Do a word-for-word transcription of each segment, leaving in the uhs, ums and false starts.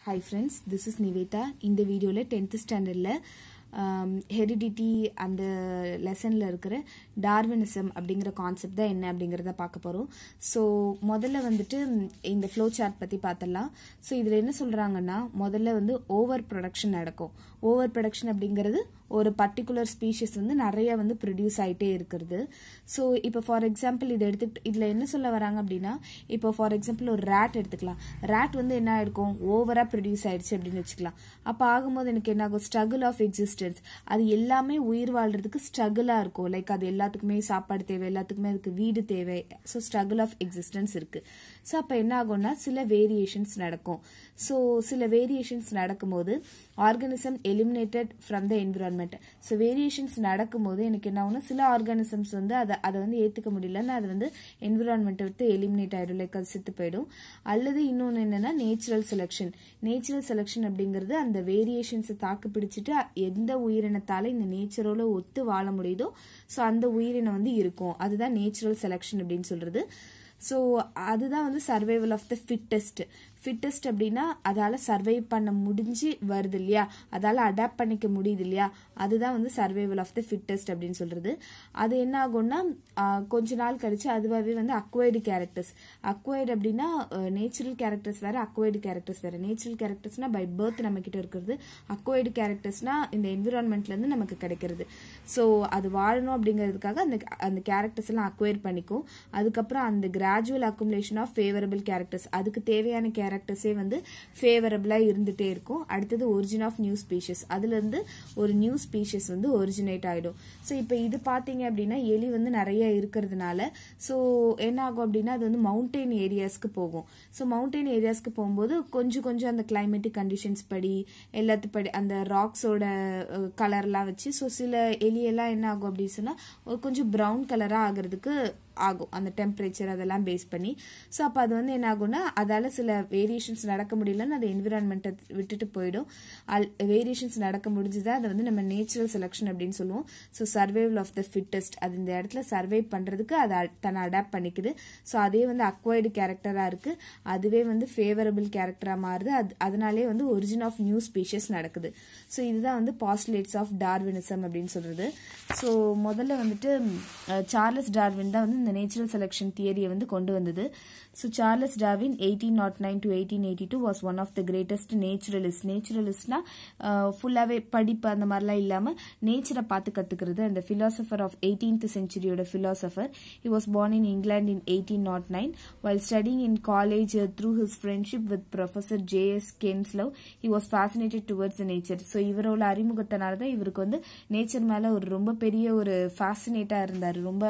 Hi friends, this is Niveta. In the video la tenth standard la um, heredity and lesson la irukra Darwinism அப்படிங்கற concept தான் என்ன அப்படிங்கறத பார்க்க போறோம். So முதல்ல வந்துட்டு இந்த ஃப்ளோ சார்ட் பத்தி பார்த்தலாம். சோ இதுல என்ன சொல்றாங்கன்னா முதல்ல வந்து ஓவர் ப்ரொடக்ஷன் நடக்கும். ஓவர் ப்ரொடக்ஷன் அப்படிங்கிறது ஒரு பர்టిక్యులர் ஸ்பீஷிஸ் வந்து நிறைய வந்து ப்ரொடியூஸ் ஆயிட்டே இருக்குது. சோ இப்போ ஃபார் எக்ஸாம்பிள் இத எடுத்து இதுல என்ன சொல்ல வராங்க அப்படினா இப்போ ஃபார் எக்ஸாம்பிள் ஒரு ராட் எடுத்துக்கலாம். ராட் வந்து என்ன ஆயிருக்கும் ஓவரா ப்ரொடியூஸ் ஆயிடுச்சு அப்படினு வெச்சுக்கலாம். அப்ப ஆகும்போது எனக்கு என்ன ஆகும் ஸ்ட்ரகிள் ஆஃப் எக்ஸிஸ்டன்ஸ். அது எல்லாமே உயிர் வாழ்றதுக்கு ஸ்ட்ரகிளா இருக்கும். லைக் அது எல்லாத்துக்குமே சாப்பாடு தேவை, எல்லாத்துக்குமே அதுக்கு வீடு தேவை. சோ ஸ்ட்ரகிள் ஆஃப் எக்ஸிஸ்டன்ஸ் இருக்கு. சோ அப்ப என்ன ஆகும்னா சில வேரியேஷன்ஸ் நடக்கும். சோ சில வேரியேஷன்ஸ் நடக்கும்போது organism eliminated from the environment. So variations நடக்கும்போது எனக்கு என்ன ஆகும்னா சில ஆர்கானிசம்ஸ் வந்து அதை அதை வந்து ஏத்துக்க முடியலன்னா அது வந்து என்விரான்மெண்ட் விட்டு எலிமினேட் ஆயிடும், லைக் அது செத்து போயிடும். அல்லது இன்னொன்னு என்னன்னா நேச்சுரல் செலக்ஷன். நேச்சுரல் செலக்ஷன் அப்படிங்கிறது அந்த வேரியேஷன்ஸை தாக்கு பிடிச்சிட்டு எந்த உயிரினத்தால இந்த நேச்சரோட ஒத்து வாழ முடியுதோ சோ அந்த உயிரினம் வந்து இருக்கும். அதுதான் நேச்சுரல் செலக்ஷன் அப்படின்னு சொல்றது. சோ அதுதான் வந்து survival of the fittest. Fittest அப்படின்னா அதால சர்வை பண்ண முடிஞ்சு வருது இல்லையா, அதால அடாப்ட் பண்ணிக்க முடியுது இல்லையா, அதுதான் வந்து சர்வைவல் ஆஃப் த ஃபிட்டஸ்ட் அப்படின்னு சொல்றது. அது என்ன ஆகும்னா கொஞ்ச நாள் கழிச்சு அதுவாகவே வந்து அக்வைர்டு கேரக்டர்ஸ். அக்வைர்டு அப்படின்னா நேச்சுரல் கேரக்டர்ஸ் வேற, அக்வைர்டு கேரக்டர்ஸ் வேற. நேச்சுரல் கேரக்டர்ஸ்னா பை பர்த் நம்ம கிட்ட இருக்கிறது. அக்வைர்டு கேரக்டர்ஸ்னா இந்த என்விரான்மெண்ட்ல இருந்து நமக்கு கிடைக்கிறது. ஸோ அது வாழணும் அப்படிங்கிறதுக்காக அந்த அந்த கேரக்டர்ஸ் எல்லாம் அக்வைர் பண்ணிக்கும். அதுக்கப்புறம் அந்த gradual accumulation of favourable characters, அதுக்கு தேவையான கேரக்டர்ஸே வந்து ஃபேவரபிளா இருந்துட்டே இருக்கும். அடுத்தது ஒரிஜின் ஆஃப் நியூ ஸ்பீஷிஸ், அதுல இருந்து ஒரு நியூ ஸ்பீஷிஸ் வந்து ஒரிஜினேட் ஆயிடும். ஸோ இப்போ இது பாத்தீங்க அப்படின்னா எலி வந்து நிறைய இருக்கிறதுனால ஸோ என்ன ஆகும் அப்படின்னா அது வந்து மவுண்டெயின் ஏரியாஸ்க்கு போகும். ஸோ மவுண்டெயின் ஏரியாஸ்க்கு போகும்போது கொஞ்சம் கொஞ்சம் அந்த கிளைமேட்டிக் கண்டிஷன்ஸ் படி எல்லாத்து படி அந்த ராக்ஸோட கலர்லாம் வச்சு ஸோ சில எலியெல்லாம் என்ன ஆகும் அப்படின்னு சொன்னா கொஞ்சம் ப்ரௌன் கலரா ஆகிறதுக்கு ஆகும் அந்த டெம்பரேச்சர் அதெல்லாம் பேஸ் பண்ணி. ஸோ அப்போ அது வந்து என்ன ஆகும்னா அதால சில வேரியேஷன்ஸ் நடக்க முடியலன்னு அது என்விரான்மெண்ட்டை விட்டுட்டு போயிடும். வேரியேஷன்ஸ் நடக்க முடிஞ்சுதான் அதை வந்து நம்ம நேச்சுரல் செலக்ஷன் அப்படின்னு சொல்லுவோம். So survival of the fittest, அது இந்த இடத்துல சர்வை பண்றதுக்கு அதை தன்னை அடாப்ட் பண்ணிக்குது. ஸோ அதே வந்து அக்வைர்டு கேரக்டரா இருக்கு, அதுவே வந்து ஃபேவரபிள் கேரக்டரா மாறுது. அது அதனாலே வந்து ஒரிஜின் ஆஃப் நியூ ஸ்பீஷிஸ் நடக்குது. ஸோ இதுதான் வந்து பாஸ்டுலேட்ஸ் ஆஃப் டார்வினிசம் அப்படின்னு சொல்றது. ஸோ முதல்ல வந்துட்டு சார்லஸ் டார்வின் தான் வந்து இந்த நேச்சுரல் செலக்ஷன் தியரியை வந்து கொண்டு வந்தது. So Charles Darwin eighteen oh nine to eighteen eighty-two was one of the greatest naturalists. Naturalistனா ஃபுல்லாவே படிப்பு அந்த மாதிரிலாம் இல்லாம நேச்சரை பார்த்து கத்துக்கிறது. அந்த philosopher of eighteenth centuryயோட philosopher. He was born in England in eighteen oh nine. While studying in college uh, through his friendship with Professor J S Kinslow, he was fascinated towards the nature. So இவரோட அறிமுகத்தினால தான் இவருக்கு வந்து nature மேல ஒரு ரொம்ப பெரிய ஒரு ஃபேசினேட்டா இருந்தாரு, ரொம்ப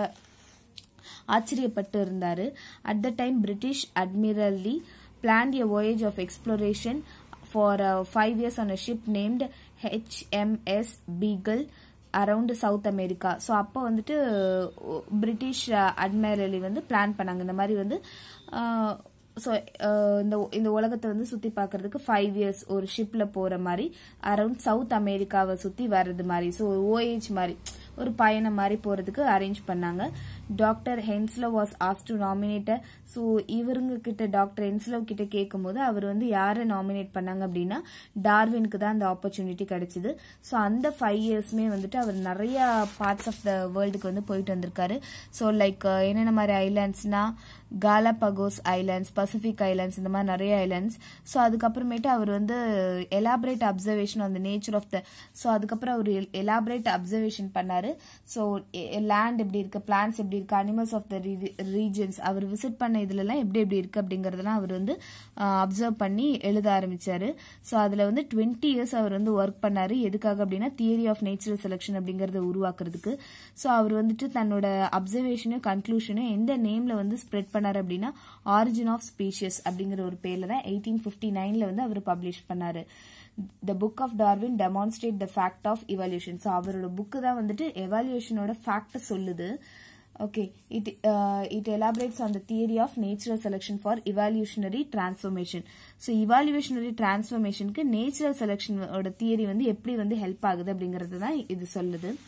ஆச்சரியப்பட்டு இருந்தாரு. At the time, British Admiralty planned a voyage of exploration for uh, five years on a ship named H M S Beagle around South America. So அப்போ வந்துட்டு பிரிட்டிஷ் அட்மிரலி வந்து பிளான் பண்ணாங்க இந்த மாதிரி வந்து ஸோ இந்த இந்த உலகத்தை வந்து சுத்தி பாக்குறதுக்கு ஃபைவ் இயர்ஸ் ஒரு ஷிப்ல போற மாதிரி அரவுண்ட் சவுத் அமெரிக்காவை சுத்தி வர்றது மாதிரி. ஸோ ஒரு ஓஏஜ் மாதிரி ஒரு பயணம் மாதிரி போறதுக்கு அரேஞ்ச் பண்ணாங்க. Doctor Henslow was asked to nominate. So இவருங்க கிட்ட டாக்டர் ஹென்ஸ்லோ கிட்ட கேட்கும் போது அவர் வந்து யாரை நாமினேட் பண்ணாங்க அப்படின்னா டார்வினுக்கு தான் அந்த ஆப்பர்ச்சுனிட்டி கிடைச்சது. ஸோ அந்த ஃபைவ் இயர்ஸ்மே வந்துட்டு அவர் நிறைய பார்ட்ஸ் ஆஃப் த வேர்ல்டுக்கு வந்து போயிட்டு வந்திருக்காரு. ஸோ லைக் என்னென்ன மாதிரி ஐலாண்ட்ஸ்னா காலபகோஸ் ஐலாண்ட்ஸ், பசிபிக் ஐலாண்ட்ஸ், இந்த மாதிரி நிறைய ஐலாண்ட்ஸ். ஸோ அதுக்கப்புறமேட்டு அவர் வந்து elaborate observation on the nature of the so அதுக்கப்புறம் அவர் எலாபரேட் அப்சர்வேஷன் பண்ணாரு. ஸோ லேண்ட் எப்படி இருக்கு, பிளான்ஸ் எப்படி இருக்கு, அனிமல்ஸ் ஆஃப் த ரீஜன்ஸ் அவர் விசிட் பண்ண இதுல எல்லாம் எப்படி எப்படி இருக்கு அப்படிங்கறதெல்லாம் அவர் வந்து அப்சர்வ் பண்ணி எழுத ஆரம்பிச்சாரு. ஸோ அதுல வந்து டுவெண்ட்டி இயர்ஸ் அவர் வந்து ஒர்க் பண்ணாரு. எதுக்காக அப்படின்னா தியரி ஆஃப் நேச்சுரல் செலக்ஷன் அப்படிங்கறத உருவாக்குறதுக்கு. ஸோ அவர் வந்துட்டு தன்னோட அப்சர்வேஷனும் கன்க்ளூஷனும் எந்த நேம்ல வந்து ஸ்ப்ரெட் பண்ணாரு அப்படின்னா ஆரிஜின் ஆஃப் ஸ்பீஷிஸ் அப்படிங்கிற ஒரு பேர்ல தான் எயிட்டீன் பிப்டி நைன்ல வந்து அவர் பப்ளிஷ் பண்ணாரு. The book of Darwin demonstrate the fact of evolution. So அவரோட புக்கு தான் வந்துட்டு எவாலுவேஷனோட ஃபேக்ட் சொல்லுது. Okay, it uh, it elaborates on the theory of natural selection for evolutionary transformation. So evolutionary transformation க்கு natural selection ஓட theory வந்து எப்படி வந்து ஹெல்ப் ஆகுது அப்படிங்கறது தான் இது சொல்லுது.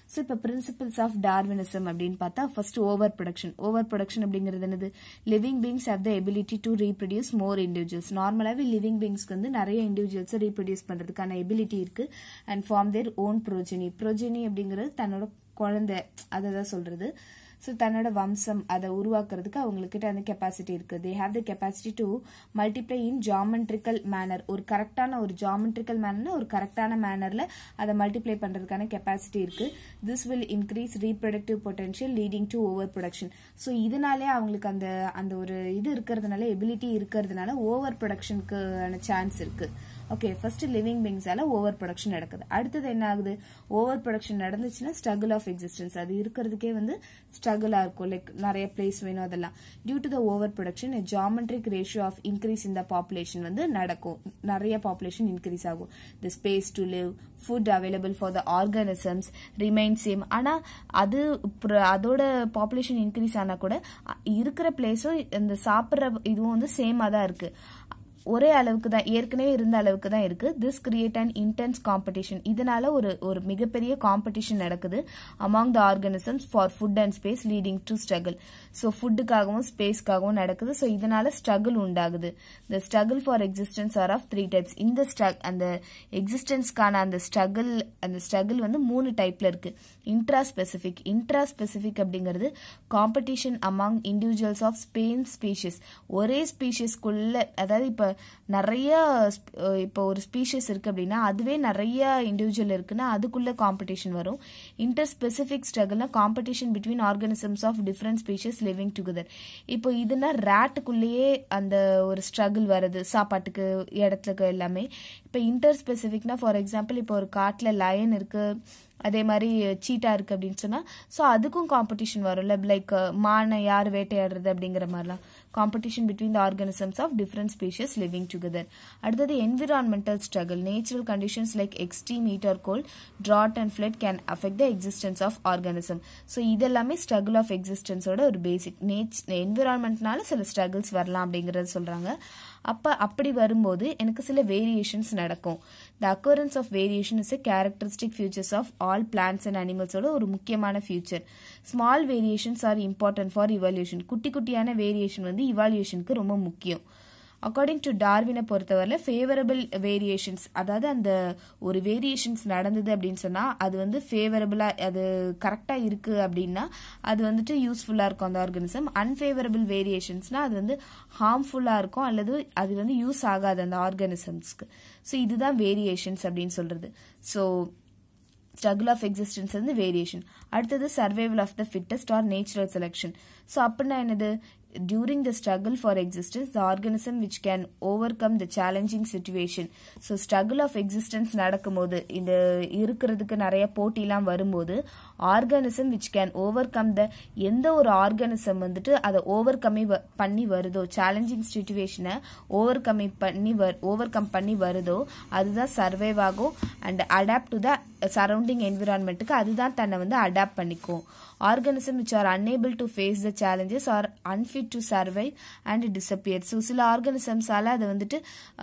ஸோ இப்போ பிரின்சிபல்ஸ் ஆஃப் டார்வினிசம் அப்படின்னு பார்த்தா first over production. Over production அப்படிங்கிறது என்னது? Living beings have the ability to reproduce more individuals. நார்மலாகவே லிவிங் பீங்ஸ்க்கு வந்து நிறைய இண்டிவிஜுவல்ஸை ரீப்ரொடியூஸ் பண்ணுறதுக்கான எபிலிட்டி இருக்கு. And form their own progeny. Progeny அப்படிங்கிறது தன்னோட குழந்தை, அதை தான் சொல்றது. ஸோ தன்னோட வம்சம் அதை உருவாக்குறதுக்கு அவங்கக்கிட்ட அந்த கெப்பாசிட்டி இருக்கு. They have the capacity to multiply in geometrical manner. ஒரு கரெக்டான ஒரு ஜாமெட்ரிக்கல் மேனர்னா ஒரு கரெக்டான மேனர்ல அதை மல்டிப்ளை பண்றதுக்கான கெப்பாசிட்டி இருக்கு. This will increase reproductive potential leading to over production. So இதனாலே அவங்களுக்கு அந்த அந்த ஒரு இது இருக்கிறதுனால, எபிலிட்டி இருக்கிறதுனால ஓவர் ப்ரொடக்ஷனுக்கான சான்ஸ் இருக்கு. ஓகே, ஃபர்ஸ்ட் லிவிங் பீங்ஸால ஓவர் ப்ரொடக்ஷன் நடக்குது. அடுத்தது என்ன ஆகுது? ஓவர் ப்ரொடக்ஷன் நடந்துச்சுன்னா ஸ்ட்ரகிள் ஆஃப் எக்ஸிஸ்டன்ஸ், அது இருக்கிறதுக்கே வந்து ஸ்ட்ரகிளா இருக்கும். லைக் நிறைய பிளேஸ் வேணும் அதெல்லாம். Due to the over production geometric ratio of increase in the population வந்து நடக்கும். நிறைய பாப்புலேஷன் இன்க்ரீஸ் ஆகும். The space to live, food available for the organisms remain same. ஆனா அது அதோட பாப்புலேஷன் இன்க்ரீஸ் ஆனா கூட இருக்கிற பிளேஸும் இந்த சாப்பிட்ற இதுவும் வந்து சேமா தான் இருக்கு. ஒரே அளவுக்கு தான், ஏற்கனவே இருந்த அளவுக்கு தான் இருக்கு. This create and intense competition. இதனால ஒரு ஒரு மிகப்பெரிய காம்படிஷன் நடக்குது among the organisms for food and space leading to struggle. So ஃபுட்டுக்காகவும் ஸ்பேஸ்க்காகவும் நடக்குது. ஸோ இதனால ஸ்ட்ரகிள் உண்டாகுது. The struggle for existence are of three types. இந்த அந்த எக்ஸிஸ்டன்ஸ்க்கான அந்த ஸ்ட்ரகிள் அந்த ஸ்ட்ரகிள் வந்து மூணு டைப்ல இருக்கு. Intraspecific. இன்ட்ரா ஸ்பெசிபிக் அப்படிங்கிறது competition among individuals of same species. ஒரே ஸ்பீஷிஸ்க்குள்ள, அதாவது இப்ப நிறைய இப்போ ஒரு ஸ்பீஷிஸ் இருக்கு அப்படின்னா அதுவே நிறைய இண்டிவிஜுவல் இருக்குன்னா அதுக்குள்ள காம்படிஷன் வரும். இன்டர் ஸ்பெசிபிக் ஸ்ட்ரகிள்னா competition between organisms of different species living together. இப்போ இதுனா ரேட்டுக்குள்ளேயே அந்த ஒரு ஸ்ட்ரகிள் வருது, சாப்பாட்டுக்கு, இடத்துக்கு எல்லாமே. இப்போ இன்டர் ஸ்பெசிபிக்னா ஃபார் எக்ஸாம்பிள் இப்போ ஒரு காட்டுல லயன் இருக்கு, அதே மாதிரி சீட்டா இருக்கு அப்படின்னு சொன்னா ஸோ அதுக்கும் காம்படிஷன் வரும்ல. லைக் மானை யார் வேட்டையாடுறது அப்படிங்கிற மாதிரிலாம் competition between the organisms of different species living together. அடுத்தது environmental struggle. Natural conditions like extreme heat or cold, drought and flood can affect the existence of organism. So இதெல்லாமே struggle of எக்ஸிஸ்டன்ஸோட ஒரு basic. நேச் என்விரான்மெண்ட்னால சில struggles வரலாம் அப்படிங்கறது சொல்றாங்க. அப்ப அப்படி வரும்போது எனக்கு சில வேரியேஷன்ஸ் நடக்கும். The occurrence of variation is a characteristic features of all plants and அனிமல்ஸோட ஒரு முக்கியமான feature. Small variations are important for evolution. குட்டி குட்டியான வேரியேஷன் வந்து இவால்யூஷனுக்கு ரொம்ப முக்கியம். அக்கார்டிங் டு டார்வினை பொறுத்தவரையில் ஃபேவரபிள் வேரியேஷன்ஸ், அதாவது அந்த ஒரு வேரியேஷன்ஸ் நடந்தது அப்படின்னு சொன்னால் அது வந்து ஃபேவரபிளாக, அது கரெக்டாக இருக்குது அப்படின்னா அது வந்துட்டு யூஸ்ஃபுல்லாக இருக்கும் அந்த ஆர்கானிசம். அன்ஃபேவரபிள் வேரியேஷன்ஸ்னால் அது வந்து ஹார்ம்ஃபுல்லாக இருக்கும் அல்லது அது வந்து யூஸ் ஆகாது அந்த ஆர்கானிசம்ஸ்க்கு. ஸோ இதுதான் வேரியேஷன்ஸ் அப்படின்னு சொல்கிறது. ஸோ ஸ்ட்ரகிள் ஆஃப் எக்ஸிஸ்டன்ஸ் வந்து வேரியேஷன். அடுத்தது survival of the fittest or natural selection. So அப்படின்னா என்னது? During the struggle for existence, the organism which can overcome the challenging situation. So struggle of existence நடக்கும்போது, இந்த இருக்கிறதுக்கு நிறைய போட்டிலாம் வரும்போது organism which can overcome the, எந்த ஒரு ஆர்கானிசம் வந்துட்டு அதை ஓவர் கம் பண்ணி வருதோ, சேலஞ்சிங் சிச்சுவேஷனை ஓவர் கம் பண்ணி ஓவர் கம் பண்ணி வருதோ அதுதான் சர்வைவ் ஆகும். And adapt to the surrounding என்விரான்மெண்ட்டுக்கு அதுதான் தன்னை வந்து அடாப்ட் பண்ணிக்கும். Organism which are unable to face the challenges or unfit to survive and disappear. So சில ஆர்கானிசம்ஸால அதை வந்துட்டு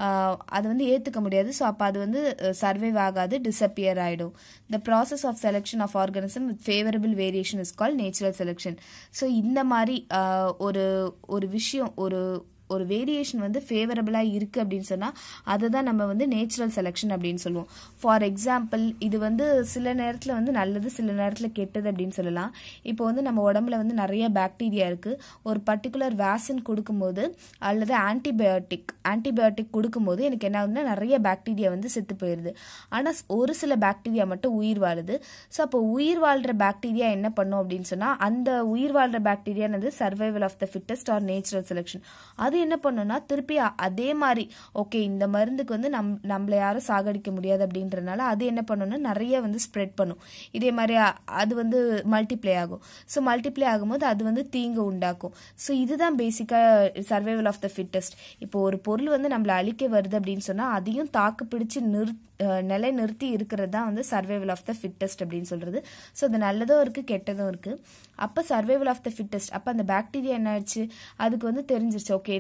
அதை வந்து ஏற்றுக்க முடியாது. ஸோ அப்போ அது வந்து சர்வைவ் ஆகாது, டிஸப்பியர் ஆகிடும். The process of selection of organism with favourable variation is call natural selection. So இந்த மாதிரி ஒரு ஒரு விஷயம், ஒரு ஒரு வேரியேஷன் வந்து ஃபேவரபிளாக இருக்குது அப்படின்னு சொன்னால் அதை தான் நம்ம வந்து நேச்சுரல் செலெக்ஷன் அப்படின்னு சொல்லுவோம். ஃபார் எக்ஸாம்பிள் இது வந்து சில நேரத்தில் வந்து நல்லது, சில நேரத்தில் கெட்டது அப்படின்னு சொல்லலாம். இப்போ வந்து நம்ம உடம்புல வந்து நிறைய பாக்டீரியா இருக்குது. ஒரு பர்டிகுலர் வேக்சின் கொடுக்கும்போது அல்லது ஆன்டிபயோட்டிக் ஆன்டிபயோட்டிக் கொடுக்கும்போது எனக்கு என்ன ஆகுதுன்னா நிறைய பாக்டீரியா வந்து செத்து போயிடுது. ஆனால் ஒரு சில பாக்டீரியா மட்டும் உயிர் வாழுது. ஸோ அப்போ உயிர் வாழ்கிற பாக்டீரியா என்ன பண்ணும் அப்படின்னு சொன்னால் அந்த உயிர் வாழ்கிற பாக்டீரியானது survival of the fittest or natural selection. அது என்ன பண்ணுன்னா திருப்பி அதே மாதிரி ஓகே இந்த மருந்துக்கு வந்து நம் நம்மளை யாரும் சாகடிக்க முடியாது அப்படின்றனால அது என்ன பண்ணுன்னா நிறைய வந்து ஸ்ப்ரெட் பண்ணும். இதே மாதிரி அது வந்து மல்டிப்ளை ஆகும். ஸோ மல்டிப்ளை ஆகும்போது அது வந்து தீங்கு உண்டாக்கும். ஸோ இதுதான் பேசிக்காக சர்வைவல் ஆஃப் த ஃபிட்டஸ்ட். இப்போ ஒரு பொருள் வந்து நம்மளை அழிக்க வருது அப்படின்னு சொன்னால் அதையும் தாக்கு பிடிச்சு நிறு நிலை நிறுத்தி இருக்கிறது தான் வந்து சர்வைவல் ஆஃப் த ஃபிட்டஸ்ட் அப்படின்னு சொல்றது. ஸோ அது நல்லதும் இருக்கு, கெட்டதும் இருக்கு. அப்போ சர்வைவல் ஆஃப் த ஃபிட்டஸ்ட், அப்போ அந்த பாக்டீரியா என்ன ஆயிடுச்சு, அதுக்கு வந்து தெரிஞ்சிருச்சு ஓகே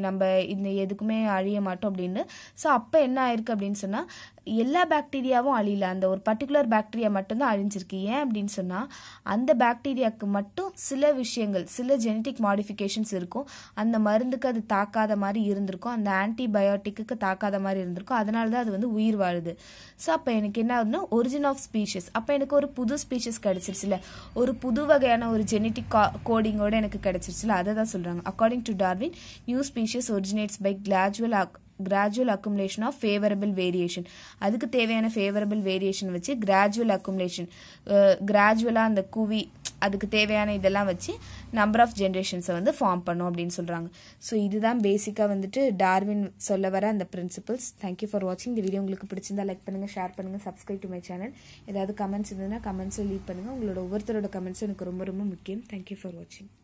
நம்ம இந்த எதுக்குமே அழிய மாட்டோம் அப்படின்னு. ஸோ அப்போ என்ன ஆயிருக்கு அப்படின்னு சொன்னால் எல்லா பாக்டீரியாவும் அழியல, அந்த ஒரு பர்டிகுலர் பாக்டீரியா மட்டும்தான் அழிஞ்சிருக்கு. ஏன் அப்படின்னு சொன்னால் அந்த பாக்டீரியாவுக்கு மட்டும் சில விஷயங்கள், சில ஜெனட்டிக் மாடிஃபிகேஷன்ஸ் இருக்கும், அந்த மருந்துக்கு அது தாக்காத மாதிரி இருந்திருக்கும், அந்த ஆன்டிபயோட்டிக்கு தாக்காத மாதிரி இருந்திருக்கும், அதனால தான் அது வந்து உயிர் வாழுது. ஸோ அப்போ எனக்கு என்ன ஆகுதுன்னா ஒரிஜின் ஆஃப் ஸ்பீஷஸ், அப்போ எனக்கு ஒரு புது ஸ்பீஷஸ் கிடைச்சிருச்சுல, ஒரு புது வகையான ஒரு ஜெனட்டிக் கோடிங்கோட எனக்கு கிடைச்சிருச்சுல, அதை தான் சொல்கிறாங்க. According to Darwin, new species originates by gradual gradual accumulation of favorable variation. அதுக்கு தேவையான favorable variation வச்சு gradual accumulation, கிராஜுவலாக அந்த குவி அதுக்கு தேவையான இதெல்லாம் வச்சு நம்பர் ஆஃப் ஜென்ரேஷன்ஸை வந்து ஃபார்ம் பண்ணும் அப்படின்னு சொல்கிறாங்க. ஸோ இதுதான் பேசிக்காக வந்துட்டு டார்வின் சொல்ல வர அந்த பிரின்சிபல்ஸ். தேங்க்யூ ஃபார் வாட்சிங். இந்த வீடியோ உங்களுக்கு பிடிச்சிருந்தா லைக் பண்ணுங்கள், ஷேர் பண்ணுங்கள், சப்ஸ்கிரைப் டு மை சேனல். ஏதாவது கமெண்ட்ஸ் இருந்ததுன்னா கமெண்ட்ஸை லீவ் பண்ணுங்கள். உங்களோட ஒவ்வொருத்தரோட கமெண்ட்ஸும் எனக்கு ரொம்ப ரொம்ப முக்கியம். தேங்க்யூ ஃபார் வாட்சிங்.